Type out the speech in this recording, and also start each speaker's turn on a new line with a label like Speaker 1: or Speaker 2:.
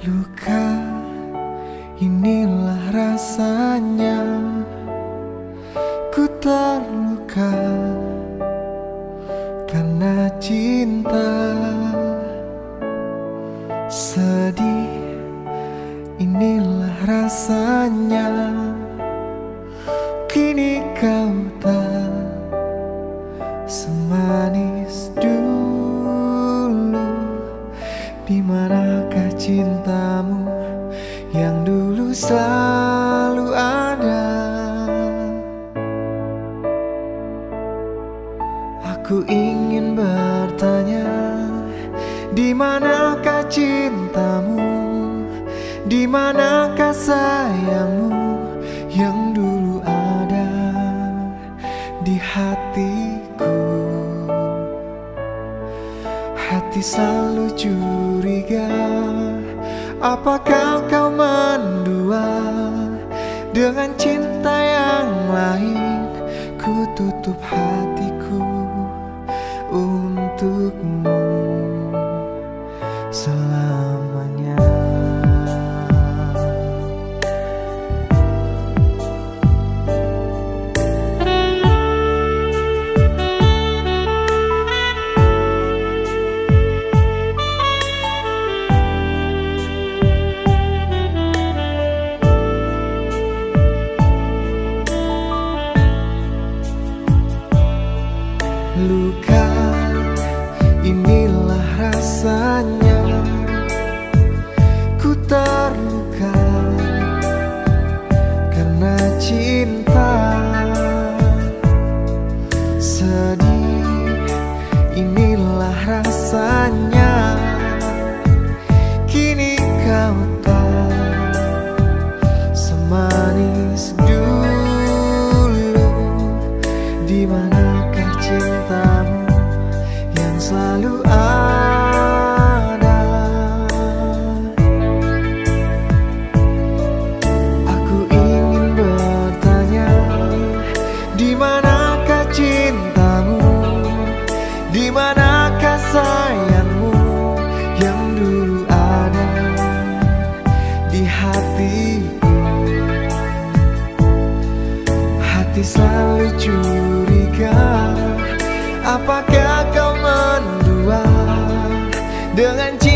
Speaker 1: Luka, inilah rasanya. Ku terluka karena cinta. Sedih, inilah rasanya. Kini kau tak semanis dulu. Di manakah cintamu yang dulu selalu ada? Aku ingin bertanya, di manakah cintamu? Di manakah sayangmu yang dulu ada di hatiku? Hati selalu curiga, apakah kau mendua dengan cinta yang lain? Ku tutup hatiku untukmu selamanya. Luka, inilah rasanya. Ku terluka karena cinta. Sedih, inilah rasanya. Kini kau tak semanis dulu. Di manakah cintamu yang selalu ada? Aku ingin bertanya, di manakah cintamu? Di manakah sayangmu yang dulu ada di hatiku? Hati selalu curiga, apakah kau mendua dengan cinta